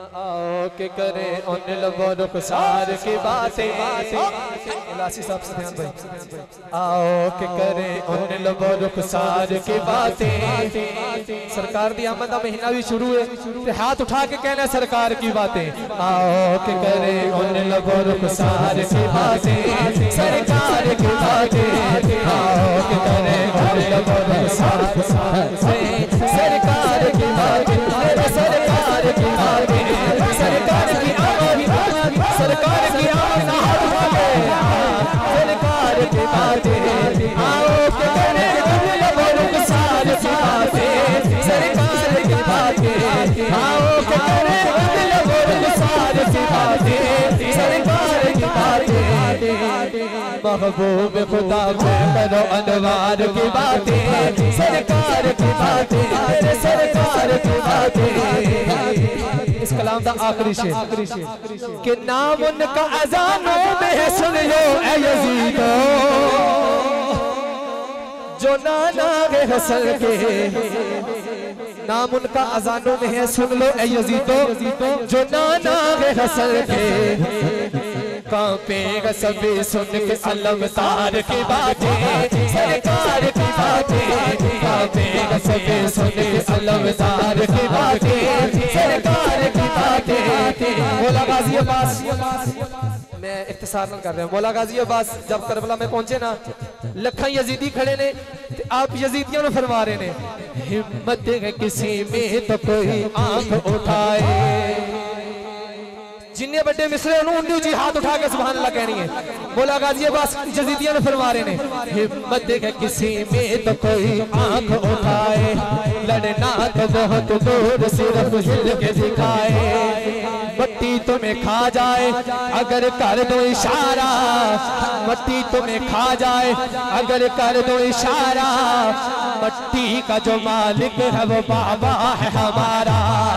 आओ के करें उन लबों रुखसार की बातें। इलासी साहब से ध्यान भाई। आओ के करें उन लबों रुखसार की बातें। सरकार दी आमद का महीना भी शुरू है, हाथ उठा के कहना सरकार की बातें। आओ के करें उन लबों रुखसार की बातें, सरकार की बातें। आओ के करें उन लबों रुखसार की बातें, सरकार की बातें, सरकार की बातें, सरकार की आमद, सरकार की आमद, सरकार की बातें। आओ के करें उन लबों रुखसार की बातें, सरकार की बातें। आओ के करें उन लबों रुखसार की बातें, सरकार की बातें। महबूब खुदा पे करो अनवार की बातें, सरकार की बातें, सरकार की बातें। इस कलाम का आखिरी शेर कि नाम उनका अज़ानों में है, सुन लो ऐ यज़ीदो, जो नाना है हसन के। नाम उनका अज़ानों में है, सुन लो ऐ यज़ीदो, जो नाना है हसन के। कांपेगा सभी सुन के अलमतार की बातें, सरकार की बातें। कांपेगा सभी सुन के अलमतार की बातें, सरकार की बातें। मौला गाजी अब्बास, मैं इख्तिसार न कर रहा हूँ। मौला गाजी अब्बास जब करबला में पहुंचे ना, लखा यजीदी खड़े ने, आप यजीदियों ने फरमा रहे ने, हिम्मत है किसी में तो कोई आंख उठाए। जिन्ने बड़े मिसरे उन्होंने जी हाथ उठा के सुभान अल्लाह कहनी है। मौला गाजी अब्बास यजीदियों ने फरमा रहे ने, हिम्मत है किसी में तो कोई आंख उठाए, लड़ना तो बहुत दूर सिर्फ हिल के दिखाए। मट्टी तुम्हें खा जाए अगर कर दो इशारा, मट्टी तुम्हें खा जाए अगर कर दो इशारा। मट्टी का जो मालिक है वो बाबा है हमारा।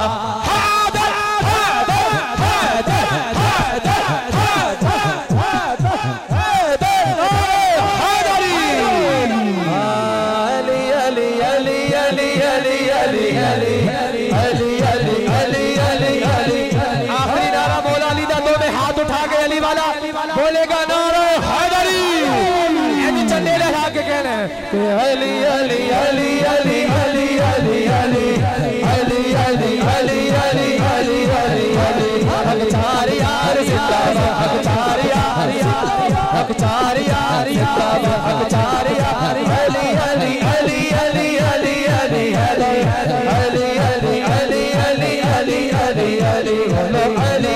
आखिरी नारा मौला अली दा, दोनों हाथ उठा के अली वाला बोलेगा नारा हैदरी, झंडे लहरा के कहना है अली अली अली अली अली अली अली अली अली अली अली अली अली अली। हक चार यार जिंदाबाद, हक चार यार, हक चार यार जिंदाबाद, हक चार यार। अली अली अली अली अली अली अली अली अली अली अली अली अली अली अली।